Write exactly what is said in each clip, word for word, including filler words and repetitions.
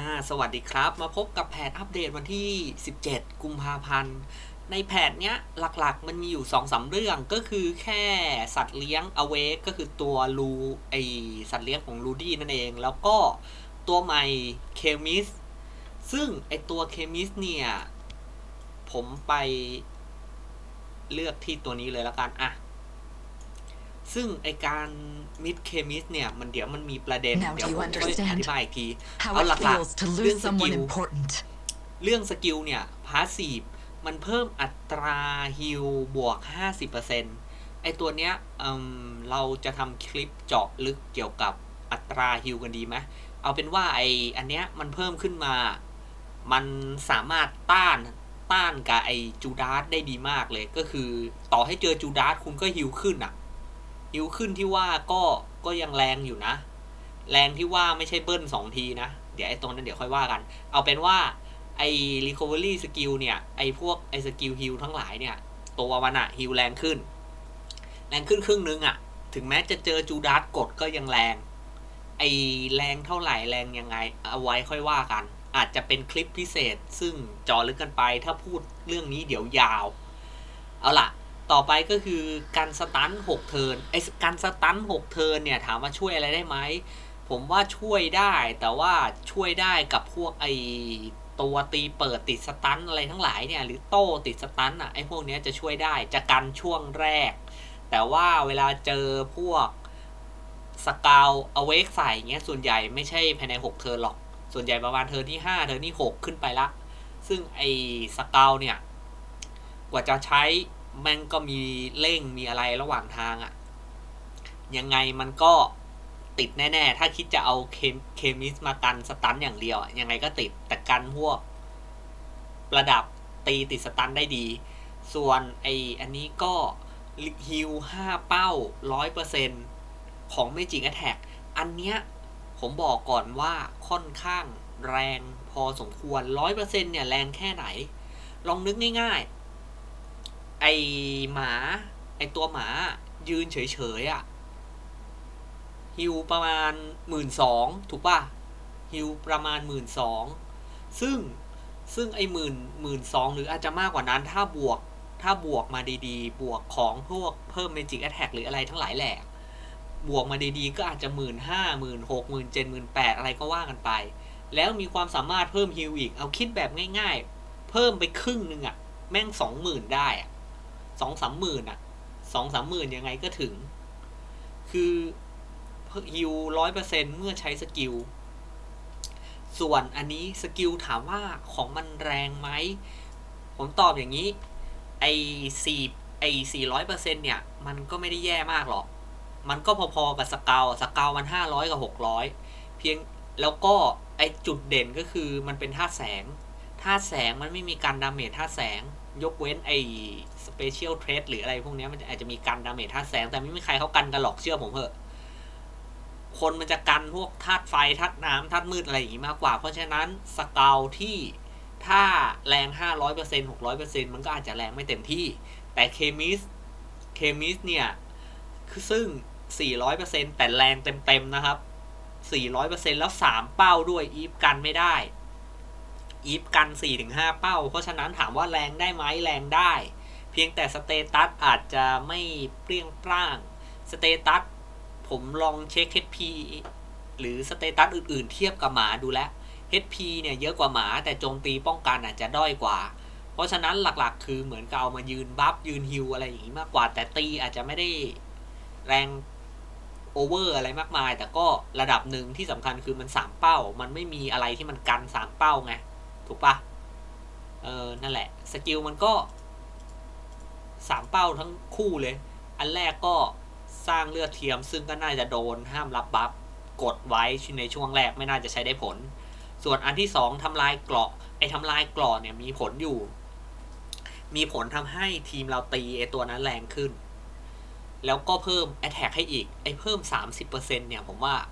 สวัสดีครับมาพบกับแพทอัปเดตวันที่สิบเจ็ดกุมภาพันธ์ในแพทเนี้ยหลักๆมันมีอยู่ สองสาม เรื่องก็คือแค่สัตว์เลี้ยง Awake ก็คือตัวลูไอสัตว์เลี้ยงของลูดี้นั่นเองแล้วก็ตัวใหม่เคมิสซึ่งไอตัวเคมิสเนี่ยผมไปเลือกที่ตัวนี้เลยแล้วกันอ่ะซึ่งไอการมิดเคมิสเนี่ยมันเดี๋ยวมันมีประเด็น Now เดี๋ยว do ผ you มค่อยอธิ understand บายอีกที how เอา it หลัก feels to ๆเรื่อ lose งสกิ someone ล important? เรื่องสกิลเนี่ยพาสซีฟมันเพิ่มอัตราฮิลบวก ห้าสิบเปอร์เซ็นต์ ไอตัวเนี้ยเเราจะทำคลิปเจาะลึกเกี่ยวกับอัตราฮิลกันดีไหมเอาเป็นว่าไออันเนี้ยมันเพิ่มขึ้นมามันสามารถต้านต้านกับไอจูดาสได้ดีมากเลยก็คือต่อให้เจอจูดาสคุณก็ฮิลขึ้นอะฮิลขึ้นที่ว่าก็ก็ยังแรงอยู่นะแรงที่ว่าไม่ใช่เบิ้ลสองทีนะเดี๋ยวไอ้ตรงนั้นเดี๋ยวค่อยว่ากันเอาเป็นว่าไอ้ recovery skill เนี่ยไอ้พวกไอ้สกิลฮิลทั้งหลายเนี่ยตัวมันอะฮิลแรงขึ้นแรงขึ้นครึ่งนึงอะถึงแม้จะเจอจูดาสกดก็ยังแรงไอ้แรงเท่าไหร่แรงยังไงเอาไว้ค่อยว่ากันอาจจะเป็นคลิปพิเศษซึ่งจอลึกกันไปถ้าพูดเรื่องนี้เดี๋ยวยาวเอาล่ะต่อไปก็คือการสตันหกเทิร์นไอ้การสตันหกเทิร์นเนี่ยถามว่าช่วยอะไรได้ไหมผมว่าช่วยได้แต่ว่าช่วยได้กับพวกไอตัวตีเปิดติดสตันอะไรทั้งหลายเนี่ยหรือโต้ติดสตันอ่ะไอพวกนี้จะช่วยได้จะกันช่วงแรกแต่ว่าเวลาเจอพวกสกาวเอาเวกใส่เงี้ยส่วนใหญ่ไม่ใช่ภายในหกเทิร์นหรอกส่วนใหญ่ประมาณเทิร์นที่ห้าเทิร์นที่หกขึ้นไปละซึ่งไอสกาวเนี่ยกว่าจะใช้แม่งก็มีเร่งมีอะไรระหว่างทางอะยังไงมันก็ติดแน่ๆถ้าคิดจะเอาเคมเคมิสมากันสตันอย่างเดียวยังไงก็ติดแต่กันพวกระดับตีติดสตันได้ดีส่วนไออันนี้ก็ฮิลห้าเป้า ร้อยเปอร์เซ็นต์ ของเมจิกแอทแทกอันเนี้ยผมบอกก่อนว่าค่อนข้างแรงพอสมควร ร้อยเปอร์เซ็นต์ เนี่ยแรงแค่ไหนลองนึกง่ายๆไอหมาไอตัวหมายืนเฉยๆอ่ะฮิวประมาณ หนึ่งหมื่นสองพัน ถูกป่ะฮิวประมาณ หนึ่งหมื่นสองพัน ซึ่งซึ่งไอหมื่นหมื่นสองหรืออาจจะมากกว่านั้นถ้าบวกถ้าบวกมาดีๆบวกของพวกเพิ่ม Magic Attack หรืออะไรทั้งหลายแหละบวกมาดีๆก็อาจจะ หนึ่งหมื่นห้าพัน หนึ่งหมื่นหกพัน หนึ่งหมื่นเจ็ดพัน หนึ่งหมื่นแปดพัน อะไรก็ว่ากันไปแล้วมีความสามารถเพิ่มฮิลอีกเอาคิดแบบง่ายๆเพิ่มไปครึ่งนึงอ่ะแม่ง สองหมื่น ได้อ่ะ สองสามหมื่นอ่ะ สองสามหมื่นยังไงก็ถึงคือฮิล ร้อยเปอร์เซ็นต์ เมื่อใช้สกิลส่วนอันนี้สกิลถามว่าของมันแรงไหมผมตอบอย่างนี้ไอ้สี่ไอ้สี่ร้อยเปอร์เซ็นต์เนี่ยมันก็ไม่ได้แย่มากหรอกมันก็พอๆกับสกาวสกาวมันห้าร้อยกับหกร้อยเพียงแล้วก็ไอ้จุดเด่นก็คือมันเป็นธาตุแสงธาตุแสงมันไม่มีการดาเมจธาตุแสงยกเว้นไอ้สเปเชียลเทรดหรืออะไรพวกนี้มันอาจจะมีการดาเมจธาตุแสงแต่ไม่มีใครเขากันกันหรอกเชื่อผมเถอะคนมันจะกันพวกธาตุไฟธาตุน้ำธาตุมืดอะไรอย่างนี้มากกว่าเพราะฉะนั้นสกาวที่ถ้าแรง ห้าร้อยเปอร์เซ็นต์ หกร้อยเปอร์เซ็นต์ มันก็อาจจะแรงไม่เต็มที่แต่เคมิสเคมิสเนี่ยคือซึ่งสี่ร้อยเปอร์เซ็นต์ แต่แรงเต็มๆนะครับสี่ร้อยเปอร์เซ็นต์ แล้วสามเป้าด้วยอีฟกันไม่ได้อีฟกัน สี่ถึงห้า เป้าเพราะฉะนั้นถามว่าแรงได้ไหมแรงได้เพียงแต่สเตตัสอาจจะไม่เปรี้ยงปร้างสเตตัสผมลองเช็ค เอช พี หรือสเตตัสอื่นๆเทียบกับหมาดูแล้ว เอช พี เนี่ยเยอะกว่าหมาแต่โจมตีป้องกันอาจจะด้อยกว่าเพราะฉะนั้นหลักๆคือเหมือนกับเอามายืนบัฟยืนฮิลอะไรอย่างนี้มากกว่าแต่ตีอาจจะไม่ได้แรงโอเวอร์อะไรมากมายแต่ก็ระดับหนึ่งที่สำคัญคือมันสามเป้ามันไม่มีอะไรที่มันกันสามเป้าไงถูกปะเออนั่นแหละสกิลมันก็สามเป้าทั้งคู่เลยอันแรกก็สร้างเลือดเทียมซึ่งก็น่าจะโดนห้ามรับบัฟกดไว้ในช่วงแรกไม่น่าจะใช้ได้ผลส่วนอันที่สองทำลายเกราะไอ้ทำลายเกราะเนี่ยมีผลอยู่มีผลทำให้ทีมเราตีไอ้ตัวนั้นแรงขึ้นแล้วก็เพิ่ม attack ให้อีกไอ้เพิ่ม สามสิบเปอร์เซ็นต์ เนี่ยผมว่า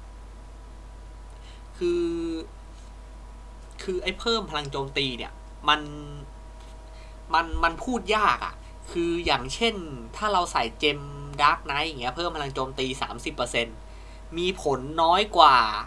คือคือไอ้เพิ่มพลังโจมตีเนี่ยมันมันมันพูดยากอ่ะคืออย่างเช่นถ้าเราใส่เจมดาร์กไนท์อย่างเงี้ยเพิ่มพลังโจมตี สามสิบเปอร์เซ็นต์ มีผลน้อยกว่า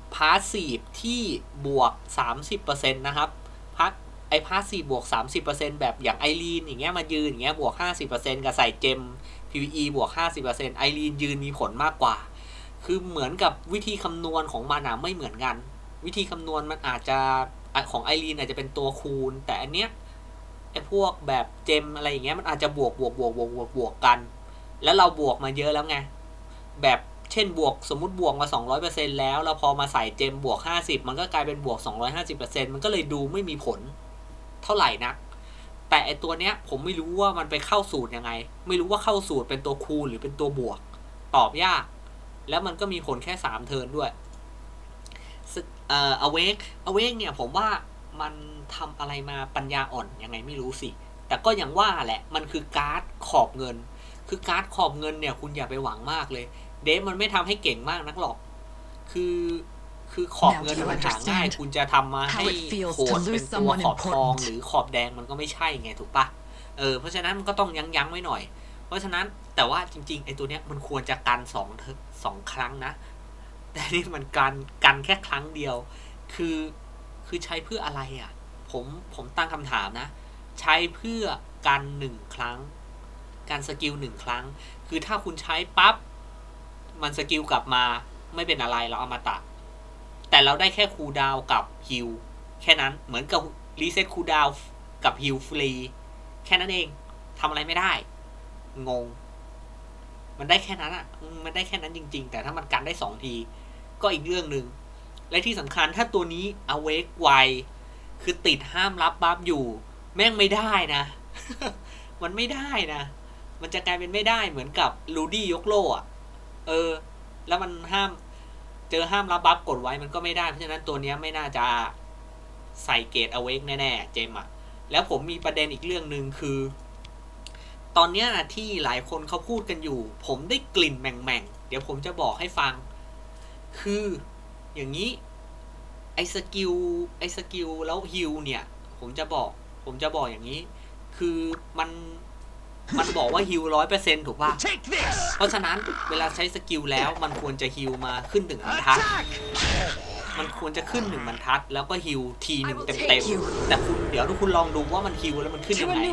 พาสซีฟที่บวก สามสิบเปอร์เซ็นต์ นะครับพักไอ้พาสซีฟบวก สามสิบเปอร์เซ็นต์ แบบอย่างไอรีนอย่างเงี้ยมายืนอย่างเงี้ยบวก ห้าสิบเปอร์เซ็นต์ กับใส่เจม พี วี อี บวก ห้าสิบเปอร์เซ็นต์ ไอรีนยืนมีผลมากกว่าคือเหมือนกับวิธีคำนวณของมันอ่ะไม่เหมือนกันวิธีคำนวณมันอาจจะของไอรีนอาจจะเป็นตัวคูณแต่อันเนี้ยไอ้พวกแบบเจมอะไรอย่างเงี้ยมันอาจจะบวกบวกบวกบวกบวกบวกกันแล้วเราบวกมาเยอะแล้วไงแบบเช่นบวกสมมุติบวกมา สองร้อยเปอร์เซ็นต์ แล้วแล้วพอมาใส่เจมบวกห้าสิบมันก็กลายเป็นบวก สองร้อยห้าสิบเปอร์เซ็นต์ มันก็เลยดูไม่มีผลเท่าไหร่นักแต่ไอตัวเนี้ยผมไม่รู้ว่ามันไปเข้าสูตรยังไงไม่รู้ว่าเข้าสูตรเป็นตัวคูณหรือเป็นตัวบวกตอบยากแล้วมันก็มีผลแค่สามเทิร์นด้วยเอ่อ awake awake เนี่ยผมว่ามันทำอะไรมาปัญญาอ่อนยังไงไม่รู้สิแต่ก็อย่างว่าแหละมันคือการ์ดขอบเงินคือการ์ดขอบเงินเนี่ยคุณอย่าไปหวังมากเลยเดฟมันไม่ทำให้เก่งมากนักหรอกคือคือขอบเงินมันหาง่ายคุณจะทำมาให้โหดเป็นตัวขอบทองหรือขอบแดงมันก็ไม่ใช่ไงถูกปะเออเพราะฉะนั้นมันก็ต้องยั้งยั้งไว้หน่อยเพราะฉะนั้นแต่ว่าจริงๆไอ้ตัวเนี้ยมันควรจะกันสองสองครั้งนะแต่นี่มันกันกันแค่ครั้งเดียวคือคือใช้เพื่ออะไรอ่ะผมผมตั้งคำถามนะใช้เพื่อกันหนึ่งครั้งการสกิลหนึ่งครั้งคือถ้าคุณใช้ปั๊บมันสกิลกลับมาไม่เป็นอะไรเราเอามาตัดแต่เราได้แค่คูลดาวน์กับฮิลแค่นั้นเหมือนกับรีเซ็ตคูลดาวน์กับฮิลฟรีแค่นั้นเองทำอะไรไม่ได้งงมันได้แค่นั้นอ่ะมันได้แค่นั้นจริงๆแต่ถ้ามันกันได้สองทีก็อีกเรื่องหนึ่งและที่สำคัญถ้าตัวนี้ awake ไวคือติดห้ามรับบัฟอยู่แม่งไม่ได้นะ มันไม่ได้นะมันจะกลายเป็นไม่ได้เหมือนกับลูดี้ยกโล่อะเออแล้วมันห้ามเจอห้ามรับบัฟกดไว้มันก็ไม่ได้เพราะฉะนั้นตัวนี้ไม่น่าจะใส่เกต awake แน่ๆเจมอะแล้วผมมีประเด็นอีกเรื่องหนึ่งคือตอนนี้ที่หลายคนเขาพูดกันอยู่ผมได้กลิ่นแหม่งๆเดี๋ยวผมจะบอกให้ฟังคืออย่างนี้ไอ้สกิลไอ้สกิลแล้วฮิลเนี่ยผมจะบอกผมจะบอกอย่างนี้คือมันมันบอกว่าฮิลร้อยเปอร์เซ็นต์ถูกป่ะเพราะฉะนั้นเวลาใช้สกิลแล้วมันควรจะฮิลมาขึ้นหนึ่งบรรทัดมันควรจะขึ้นหนึ่งบรรทัดแล้วก็ฮิลทีหนึ่งเต็มเต็มแต่คุณเดี๋ยวทุกคุณลองดูว่ามันฮิลแล้วมันขึ้นยังไง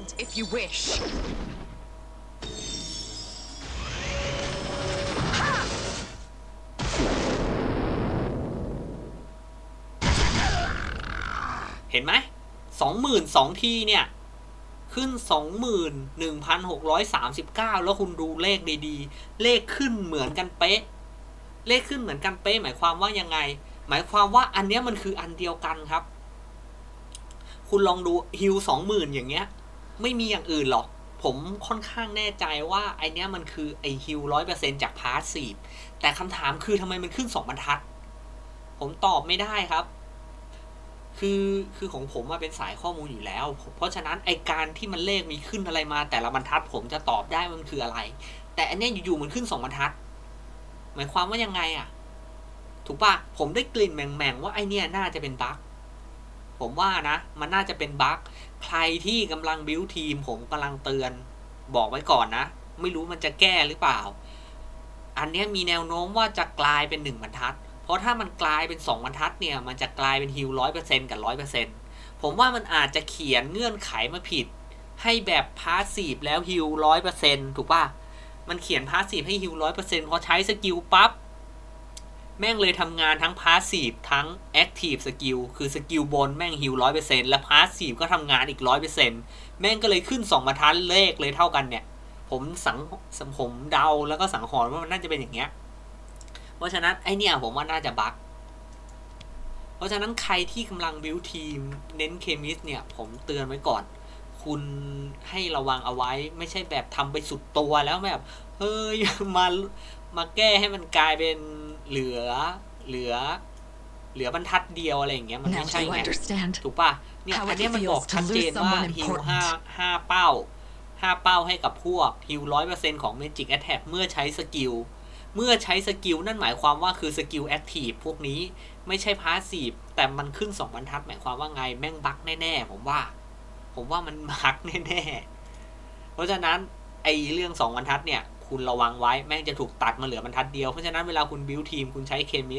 เห็นไหมสองหมื่นสองทีเนี่ยขึ้น สองหมื่นหนึ่งพันหกร้อยสามสิบเก้า แล้วคุณดูเลขดีๆเลขขึ้นเหมือนกันเป๊ะเลขขึ้นเหมือนกันเป๊ะหมายความว่ายังไงหมายความว่าอันนี้มันคืออันเดียวกันครับคุณลองดูฮิล สองหมื่น อย่างเงี้ยไม่มีอย่างอื่นหรอกผมค่อนข้างแน่ใจว่าไอเนี้ยมันคือไอฮิล ร้อยเปอร์เซ็นต์ จากพาสซีฟแต่คำถามคือทำไมมันขึ้นสองบรรทัดผมตอบไม่ได้ครับคือคือของผมมาเป็นสายข้อมูลอยู่แล้วเพราะฉะนั้นไอการที่มันเลขมีขึ้นอะไรมาแต่ละบรรทัดผมจะตอบได้มันคืออะไรแต่อันนี้อยู่ๆมันขึ้นสองบรรทัดหมายความว่ายังไงอ่ะถูกป่ะผมได้กลิ่นแหม่งๆว่าไอเนี้ยน่าจะเป็นบั๊กผมว่านะมันน่าจะเป็นบั๊กใครที่กำลังบิวทีมผมกำลังเตือนบอกไว้ก่อนนะไม่รู้มันจะแก้หรือเปล่าอันนี้มีแนวโน้มว่าจะกลายเป็นหนึ่งบรรทัดเพราะถ้ามันกลายเป็นสองบรรทัดเนี่ยมันจะกลายเป็นฮิล ร้อยเปอร์เซ็นต์ กับ ร้อยเปอร์เซ็นต์ ผมว่ามันอาจจะเขียนเงื่อนไขมาผิดให้แบบพาสซีฟแล้วฮิล ร้อยเปอร์เซ็นต์ ถูกป่ะมันเขียนพาสซีฟให้ฮิล ร้อยเปอร์เซ็นต์ พอใช้สกิลปั๊บแม่งเลยทำงานทั้งพาสซีฟทั้งแอคทีฟสกิลคือสกิลบนแม่งฮิล ร้อยเปอร์เซ็นต์ และพาสซีฟก็ทำงานอีก ร้อยเปอร์เซ็นต์ แม่งก็เลยขึ้นสองบรรทัดเลขเลยเท่ากันเนี่ยผมสังผมเดาแล้วก็สังหรณ์ว่ามันน่าจะเป็นอย่างเงี้ยเพราะฉะนั้นไอเนี่ยผมว่าน่าจะบั๊กเพราะฉะนั้นใครที่กำลังบิวทีมเน้นเคมิสเนี่ยผมเตือนไว้ก่อนคุณให้ระวังเอาไว้ไม่ใช่แบบทำไปสุดตัวแล้วแบบเฮ้ยมามาแก้ให้มันกลายเป็นเหลือเหลือเหลือบรรทัดเดียวอะไรอย่างเงี้ยมันไม่ใช่ไงถูกป่ะเนี่ยอันนี้มันบอกชัดเจนว่าฮิลห้าห้าเป้าห้าเป้าให้กับพวกฮิล ร้อยเปอร์เซ็นต์ ของ Magic Attack เมื่อใช้สกิลเมื่อใช้สกิลนั่นหมายความว่าคือสกิลแอคทีฟพวกนี้ไม่ใช่พาสซีฟแต่มันขึ้นสองบรรทัดหมายความว่าไงแม่งบั๊กแน่ๆผมว่าผมว่ามันบั๊กแน่ๆเพราะฉะนั้นไอเรื่องสองบรรทัดเนี่ยคุณระวังไว้แม่งจะถูกตัดมาเหลือบรรทัดเดียวเพราะฉะนั้นเวลาคุณบิวทีมคุณใช้เคมิส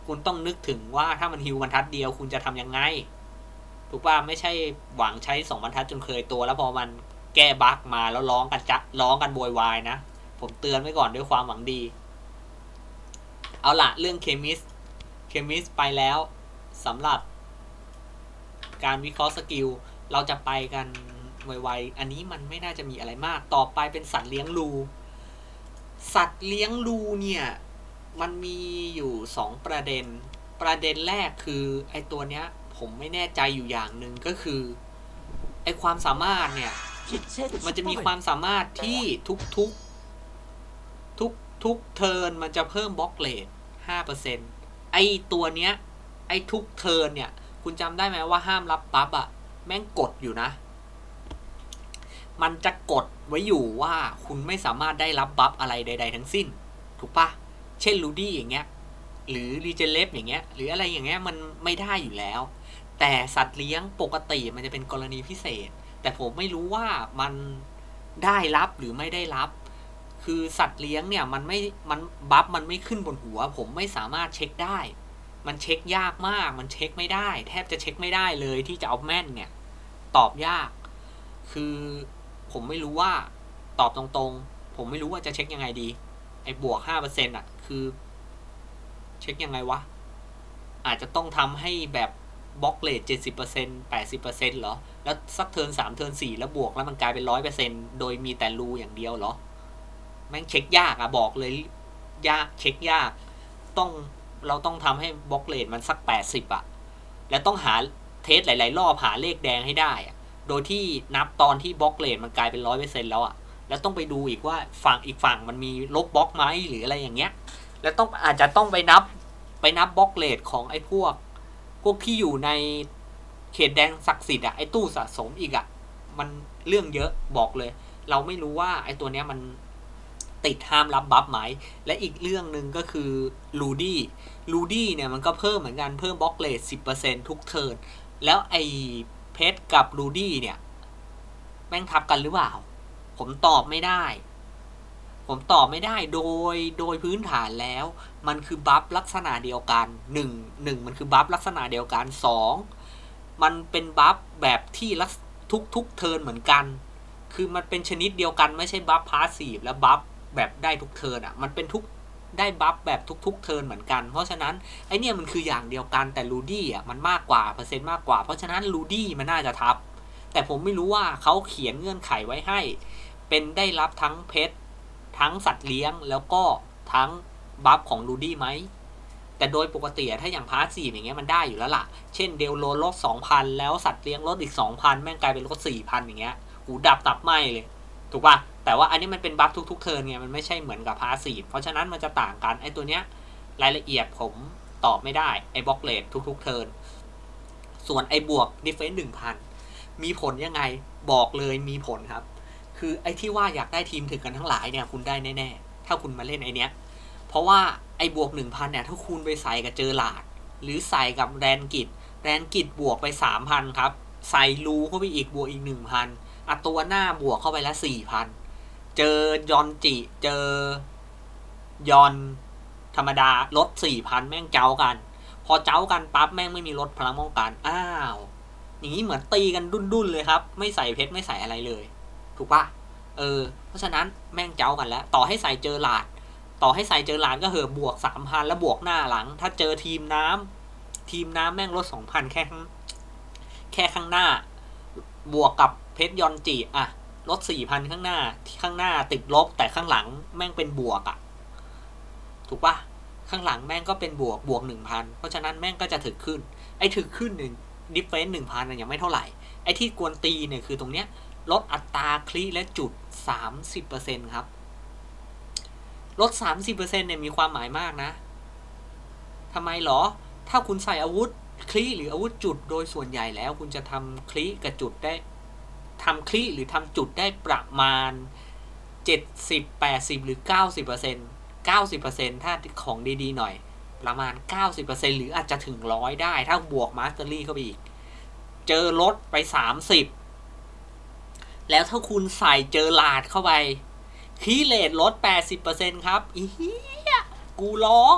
คุณต้องนึกถึงว่าถ้ามันฮิวบรรทัดเดียวคุณจะทำยังไงถูกป่ะไม่ใช่หวังใช้สองบรรทัดจนเคยตัวแล้วพอมันแก้บั๊กมาแล้วร้องกันจะร้องกันโวยวายนะผมเตือนไว้ก่อนด้วยความหวังดีเอาละเรื่องเคมิสเคมิสไปแล้วสำหรับการวิเคราะห์สกิลเราจะไปกันไวๆอันนี้มันไม่น่าจะมีอะไรมากต่อไปเป็นสัตว์เลี้ยงรูสัตว์เลี้ยงรูเนี่ยมันมีอยู่สองประเด็นประเด็นแรกคือไอตัวเนี้ยผมไม่แน่ใจอยู่อย่างหนึ่งก็คือไอความสามารถเนี่ยมันจะมีความสามารถที่ทุกทุกทุกทุกเทิร์นมันจะเพิ่มบล็อกเลท ห้าเปอร์เซ็นต์ ไอตัวเนี้ยไอทุกเทิร์นเนี่ยคุณจำได้ไหมว่าห้ามรับบัฟอะแม่งกดอยู่นะมันจะกดไว้อยู่ว่าคุณไม่สามารถได้รับบัฟอะไรใดๆทั้งสิ้นถูกปะเช่นลูดี้อย่างเงี้ยหรือรีเจเลฟอย่างเงี้ยหรืออะไรอย่างเงี้ยมันไม่ได้อยู่แล้วแต่สัตว์เลี้ยงปกติมันจะเป็นกรณีพิเศษแต่ผมไม่รู้ว่ามันได้รับหรือไม่ได้รับคือสัตว์เลี้ยงเนี่ยมันไม่มันบัฟมันไม่ขึ้นบนหัวผมไม่สามารถเช็คได้มันเช็คยากมากมันเช็คไม่ได้แทบจะเช็คไม่ได้เลยที่จะเอาแม่นเนี่ยตอบยากคือผมไม่รู้ว่าตอบตรงๆผมไม่รู้ว่าจะเช็คยังไงดีไอ้บวก ห้าเปอร์เซ็นต์ อ่ะคือเช็คยังไงวะอาจจะต้องทำให้แบบบล็อกเลท เจ็ดสิบเปอร์เซ็นต์ แปดสิบเปอร์เซ็นต์ เหรอแล้วสักเทิร์นสามเทิร์นสี่แล้วบวกแล้วมันกลายเป็น หนึ่งร้อยเปอร์เซ็นต์ โดยมีแต่รูอย่างเดียวเหรอแม่งเช็คยากอ่ะบอกเลยยากเช็คยากต้องเราต้องทำให้บล็อกเลทมันสักแปดสิบอ่ะแล้วต้องหาเทสหลายๆรอบหาเลขแดงให้ได้อ่ะโดยที่นับตอนที่บล็อกเลทมันกลายเป็น หนึ่งร้อยเปอร์เซ็นต์ แล้วอ่ะแล้วต้องไปดูอีกว่าฝั่งอีกฝั่งมันมีลบบล็อกไหมหรืออะไรอย่างเงี้ยแล้วต้องอาจจะต้องไปนับไปนับบล็อกเลทของไอ้พวกพวกที่อยู่ในเขตแดงศักดิ์สิทธิ์อ่ะไอ้ตู้สะสมอีกอ่ะมันเรื่องเยอะบอกเลยเราไม่รู้ว่าไอ้ตัวเนี้ยมันติดห้ามรับบัฟไหมและอีกเรื่องหนึ่งก็คือลูดี้ลูดี้เนี่ยมันก็เพิ่มเหมือนกันเพิ่มบล็อกเลท สิบเปอร์เซ็นต์ ทุกเทิร์นแล้วไอ้เพชรกับลูดี้เนี่ยแม่งทับกันหรือเปล่าผมตอบไม่ได้ผมตอบไม่ได้โดยโดยพื้นฐานแล้วมันคือบัฟลักษณะเดียวกันหนึ่ง หนึ่งมันคือบัฟลักษณะเดียวกันสองมันเป็นบัฟแบบที่ทุกทุกเทิร์นเหมือนกันคือมันเป็นชนิดเดียวกันไม่ใช่บัฟพาสซีฟและบัฟแบบได้ทุกเทิร์นอ่ะมันเป็นทุกได้บัฟแบบทุกๆเทิร์นเหมือนกันเพราะฉะนั้นไอเนี่ยมันคืออย่างเดียวกันแต่ลูดี้อ่ะมันมากกว่าเปอร์เซ็นต์มากกว่าเพราะฉะนั้นลูดี้มันน่าจะทับแต่ผมไม่รู้ว่าเขาเขียนเงื่อนไขไว้ให้เป็นได้รับทั้งเพชรทั้งสัตว์เลี้ยงแล้วก็ทั้งบัฟของลูดี้ไหมแต่โดยปกติถ้าอย่างพาร์ทสี่อย่างเงี้ยมันได้อยู่แล้วล่ะเช่นเดลโลลด สองพัน แล้วสัตว์เลี้ยงลดอีก สองพัน แม่งกลายเป็นลด สี่พัน อย่างเงี้ยหูดับตับไหมเลยถูกป่ะแต่ว่าอันนี้มันเป็นบัฟทุกๆเทิร์นไงมันไม่ใช่เหมือนกับพาร์ทสี่เพราะฉะนั้นมันจะต่างกันไอ้ตัวเนี้ยรายละเอียดผมตอบไม่ได้ไอ้บล็อกเลททุกๆเทิร์นส่วนไอ้บวกดิเฟนซ์ หนึ่งพัน มีผลยังไงบอกเลยมีผลครับคือไอ้ที่ว่าอยากได้ทีมถึงกันทั้งหลายเนี่ยคุณได้แน่ๆถ้าคุณมาเล่นไอ้เนี้ยเพราะว่าไอ้บวก หนึ่งพัน เนี่ยถ้าคุณไปใส่กับเจอหลาดหรือใส่กับแรนกิจแรนกิจบวกไป สามพัน ครับใส่รูเข้าไปอีกบวกอีก หนึ่งพัน อ่ะตัวหน้าบวกเข้าไปละ สี่พัน เจอยอนจิเจอยอนธรรมดาลด สี่พัน แม่งเจ้ากันพอเจ้ากันปั๊บแม่งไม่มีลดพลังป้องกันอ้าวอย่างนี้เหมือนตีกันดุนๆเลยครับไม่ใส่เพชรไม่ใส่อะไรเลยถูกปะเออเพราะฉะนั้นแม่งเจ้ากันแล้วต่อให้ใส่เจอหลาดต่อให้ใส่เจอหลาดก็เหอะบวก สามพัน แล้วบวกหน้าหลังถ้าเจอทีมน้ำทีมน้ำแม่งลด สองพัน แค่แค่ข้างหน้าบวกกับเพชรยอนจิอ่ะลด สี่พัน ข้างหน้าที่ข้างหน้าติดลบแต่ข้างหลังแม่งเป็นบวกอ่ะถูกปะข้างหลังแม่งก็เป็นบวกบวก หนึ่งพัน เพราะฉะนั้นแม่งก็จะถึกขึ้นไอ้ถึกขึ้นหนึ่งดิฟเฟนซ์ หนึ่งพัน น่ะยังไม่เท่าไหร่ไอ้ที่กวนตีเนี่ยคือตรงเนี้ยลดอัตราคลิและจุด สามสิบเปอร์เซ็นต์ ครับลด สามสิบเปอร์เซ็นต์ เนี่ยมีความหมายมากนะทำไมหรอถ้าคุณใส่อาวุธคลิหรืออาวุธจุดโดยส่วนใหญ่แล้วคุณจะทำคลิกับจุดได้ทำคลิหรือทำจุดได้ประมาณเจ็ดสิบ แปดสิบหรือ เก้าสิบเปอร์เซ็นต์ เก้าสิบเปอร์เซ็นต์ ถ้าของดีๆหน่อยประมาณ เก้าสิบเปอร์เซ็นต์ หรืออาจจะถึงหนึ่งร้อยได้ถ้าบวกมาสเตอรี่เข้าไปอีกเจอลดไปสามสิบแล้วถ้าคุณใส่เจอหลาดเข้าไปคีเลทลด แปดสิบเปอร์เซ็นต์ ครับอีเหี้ยกูร้อง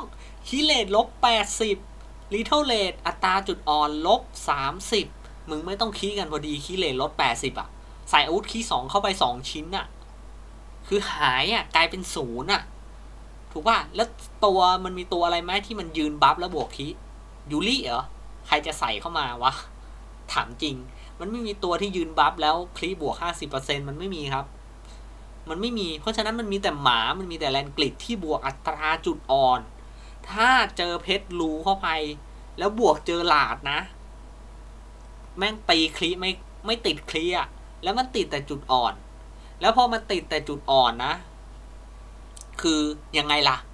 คีเลตลบแปดสิบลิเทิลเลตอัตราจุดอ่อนลบสามสิบมึงไม่ต้องคีกันพอดีคีเลตลดแปดสิบอ่ะใส่อาวุธคีสองเข้าไปสองชิ้นอ่ะคือหายอ่ะกลายเป็นศูนย์อ่ะถูกป่ะแล้วตัวมันมีตัวอะไรไหมที่มันยืนบัฟแล้วบวกคียูริเหรอใครจะใส่เข้ามาวะถามจริงมันไม่มีตัวที่ยืนบัฟแล้วคลีบวก ห้าสิบเปอร์เซ็นต์ มันไม่มีครับมันไม่มีเพราะฉะนั้นมันมีแต่หมามันมีแต่แลนกริดที่บวกอัตราจุดอ่อนถ้าเจอเพชรรูเข้าไปแล้วบวกเจอหลาดนะแม่งตีคลีไม่ไม่ติดคลีอะแล้วมันติดแต่จุดอ่อนแล้วพอมันติดแต่จุดอ่อนนะคือยังไงล่ะ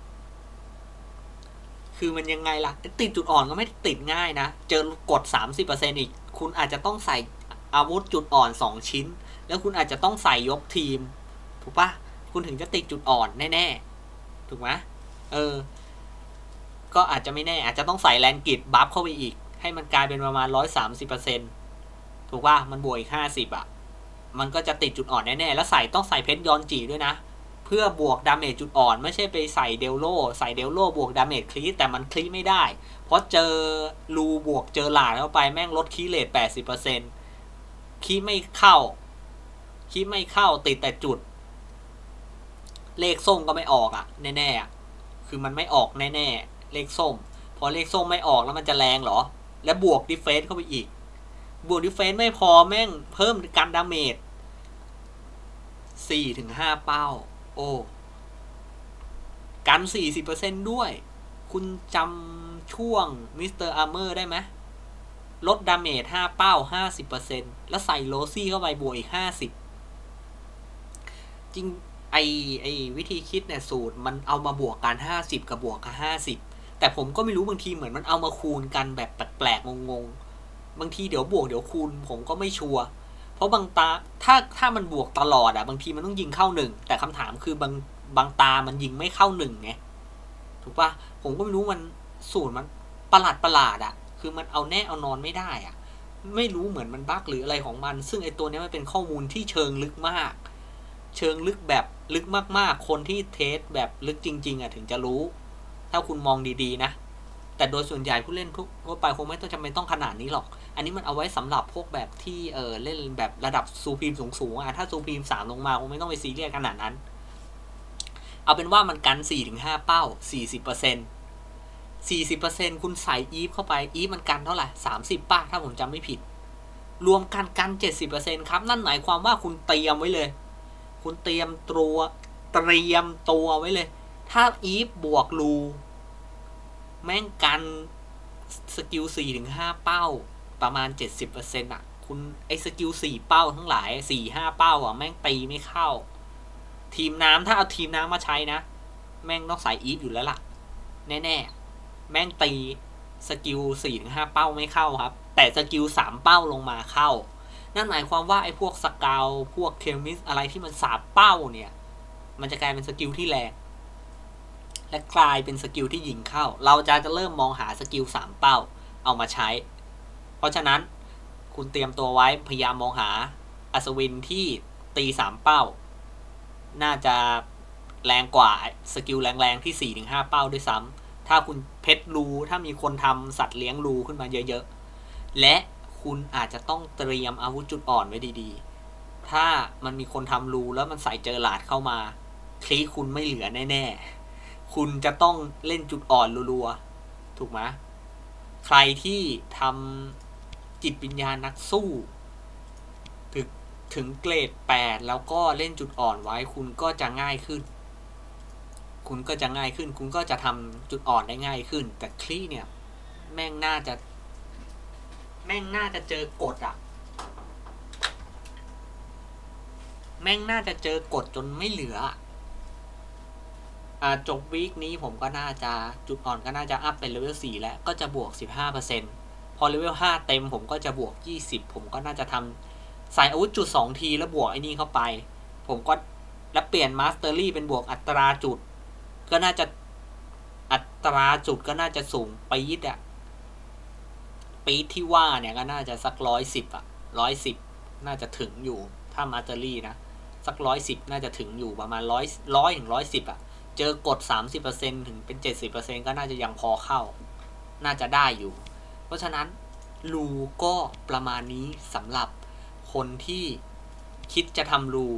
คือมันยังไงล่ะติดจุดอ่อนก็ไม่ติดง่ายนะเจอกด สามสิบเปอร์เซ็นต์ อีกคุณอาจจะต้องใส่อาวุธจุดอ่อนสองชิ้นแล้วคุณอาจจะต้องใส่ยกทีมถูกปะคุณถึงจะติดจุดอ่อนแน่ๆถูกไหมเออก็อาจจะไม่แน่อาจจะต้องใส่แลนกิดบัฟเข้าไปอีกให้มันกลายเป็นประมาณ หนึ่งร้อยสามสิบเปอร์เซ็นต์ ถูกป่ะมันบวกอีกห้าสิบอ่ะมันก็จะติดจุดอ่อนแน่ๆแล้วใส่ต้องใส่เพชรยอนจีด้วยนะเพื่อบวกดาเมจจุดอ่อนไม่ใช่ไปใส่เดลโลใส่เดลโลบวกดาเมจคลีแต่มันคลีไม่ได้เพราะเจอรูบวกเจอหลาดเข้าไปแม่งลดคีเลท แปดสิบเปอร์เซ็นต์ คีไม่เข้าคีไม่เข้าติดแต่จุดเลขส้มก็ไม่ออกอ่ะแน่ๆคือมันไม่ออกแน่ๆเลขส้มพอเลขส้มไม่ออกแล้วมันจะแรงเหรอและบวกดิเฟนส์เข้าไปอีกบวกดิเฟนส์ไม่พอแม่งเพิ่มการดาเมจ สี่ถึงห้า เป้าโอ้กัน สี่สิบเปอร์เซ็นต์ ด้วยคุณจำช่วงมิสเตอร์อาร์เมอร์ได้ไหมลดดาเมจห้าเป้า ห้าสิบเปอร์เซ็นต์ แล้วใส่โรซี่เข้าไปบวกอีกห้าสิบจริงไอไอวิธีคิดเนี่ยสูตรมันเอามาบวกกันห้าสิบกับบวกกับห้าสิบแต่ผมก็ไม่รู้บางทีเหมือนมันเอามาคูณกันแบบแปลกๆงงๆบางทีเดี๋ยวบวกเดี๋ยวคูณผมก็ไม่ชัวร์เพราะบางตาถ้าถ้ามันบวกตลอดอ่ะบางทีมันต้องยิงเข้าหนึ่งแต่คำถามคือบางบางตามันยิงไม่เข้าหนึ่งไงถูกปะผมก็ไม่รู้มันสูตรมันประหลาดประหลาดอ่ะคือมันเอาแน่เอานอนไม่ได้อ่ะไม่รู้เหมือนมันบั๊กหรืออะไรของมันซึ่งไอตัวนี้มันเป็นข้อมูลที่เชิงลึกมากเชิงลึกแบบลึกมากๆคนที่เทสแบบลึกจริงๆอ่ะถึงจะรู้ถ้าคุณมองดีๆนะแต่โดยส่วนใหญ่ผู้เล่นทั่วไปคงไม่ต้องจำเป็นต้องขนาดนี้หรอกอันนี้มันเอาไว้สำหรับพวกแบบที่เออเล่นแบบระดับซูพรีมสูงๆอ่ะถ้าซูพรีมสามลงมาคงไม่ต้องไปซีเรียสขนาดนั้นเอาเป็นว่ามันกัน สี่ถึงห้า เป้า สี่สิบเปอร์เซ็นต์ สี่สิบเปอร์เซ็นต์ คุณใส่อีฟเข้าไปอีฟมันกันเท่าไหร่สามสิบป้าถ้าผมจำไม่ผิดรวมกันกัน เจ็ดสิบเปอร์เซ็นต์ ครับนั่นหมายความว่าคุณเตรียมไว้เลยคุณเตรียมตัวเตรียมตัวไว้เลยถ้าอีฟบวกรูแม่งกันสกิล สี่ถึงห้า เป้าประมาณ เจ็ดสิบเปอร์เซ็นต์ อ่ะคุณไอสกิลสี่เป้าทั้งหลาย สี่ ห้า เป้าอ่ะแม่งตีไม่เข้าทีมน้ำถ้าเอาทีมน้ำมาใช้นะแม่งต้องใส่อีฟอยู่แล้วล่ะแน่ๆแม่งตีสกิล สี่ถึงห้า เป้าไม่เข้าครับแต่สกิลสามเป้าลงมาเข้านั่นหมายความว่าไอ้พวกสกาวพวกเคมิสอะไรที่มันสามเป้าเนี่ยมันจะกลายเป็นสกิลที่แรงและกลายเป็นสกิลที่ยิงเข้าเราจะจะเริ่มมองหาสกิลสามเป้าเอามาใช้เพราะฉะนั้นคุณเตรียมตัวไว้พยายามมองหาอัศวินที่ตีสามเป้าน่าจะแรงกว่าสกิลแรงๆที่ สี่ถึงห้า เป้าด้วยซ้ำถ้าคุณเพชรรูถ้ามีคนทำสัตว์เลี้ยงรูขึ้นมาเยอะๆและคุณอาจจะต้องเตรียมอาวุธจุดอ่อนไว้ดีๆถ้ามันมีคนทำรูแล้วมันใส่เจอหลาดเข้ามาคลีคุณไม่เหลือแน่ๆคุณจะต้องเล่นจุดอ่อนรัวๆถูกไหมใครที่ทำจิตวิญญาณนักสู้ถึงถึงเกรดแปดแล้วก็เล่นจุดอ่อนไว้คุณก็จะง่ายขึ้นคุณก็จะง่ายขึ้นคุณก็จะทำจุดอ่อนได้ง่ายขึ้นแต่คลีเนี่ยแม่งน่าจะแม่งน่าจะเจอกฎอ่ะแม่งน่าจะเจอกฎจนไม่เหลืออ่าจบวีคนี้ผมก็น่าจะจุดอ่อนก็น่าจะอัพเป็นเลเวลสี่แล้วก็จะบวก สิบห้าเปอร์เซ็นต์ พอเลเวลห้าเต็มผมก็จะบวกยี่สิบผมก็น่าจะทำใส่อาวุธจุดสองทีแล้วบวกไอ้นี่เข้าไปผมก็แล้วเปลี่ยนมาสเตอรี่เป็นบวกอัตราจุดก็น่าจะอัตราจุดก็น่าจะสูงปี๊ดอ่ะปี๊ดที่ว่าเนี่ยก็น่าจะสักร้อยสิบอ่ะร้อยสิบน่าจะถึงอยู่ถ้ามาสเตอรี่นะสักร้อยสิบน่าจะถึงอยู่ประมาณร้อยร้อยถึงร้อยสิบอ่ะเจอกด สามสิบเปอร์เซ็นต์ ถึงเป็น เจ็ดสิบเปอร์เซ็นต์ ก็น่าจะยังพอเข้าน่าจะได้อยู่เพราะฉะนั้นรูก็ประมาณนี้สำหรับคนที่คิดจะทำรู